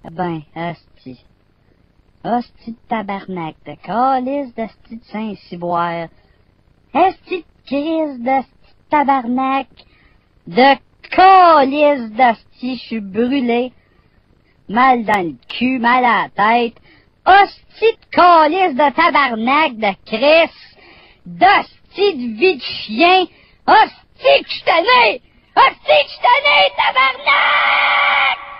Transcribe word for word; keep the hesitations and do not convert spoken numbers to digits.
Ben, hostie. Hostie de tabarnak, de calice d'hostie de Saint-Cyboire. Hostie de crise d'hostie de tabarnak. De calice d'hostie, je suis brûlé. Mal dans le cul, mal à la tête. Hostie de calice de tabarnak, de Chris. D'hostie de vie de chien. Hostie que je tenais! Hostie que je tenais, tabarnak!